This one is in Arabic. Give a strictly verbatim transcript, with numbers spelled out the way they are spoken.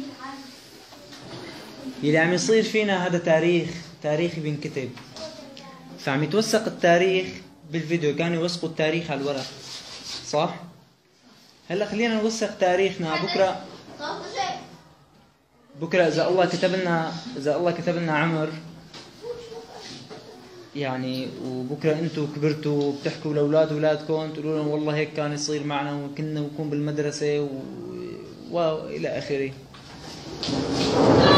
اللي عم يصير فينا هذا تاريخ، تاريخ بينكتب. فعم يتوثق التاريخ بالفيديو، كانوا يوثقوا التاريخ على الورق، صح؟ هلا خلينا نوثق تاريخنا. بكره بكره اذا الله كتب لنا اذا الله كتب لنا عمر يعني، وبكره انتم كبرتوا وبتحكوا لاولاد اولادكم تقولوا لهم والله هيك كان يصير معنا وكنا نكون بالمدرسه و... والى اخره.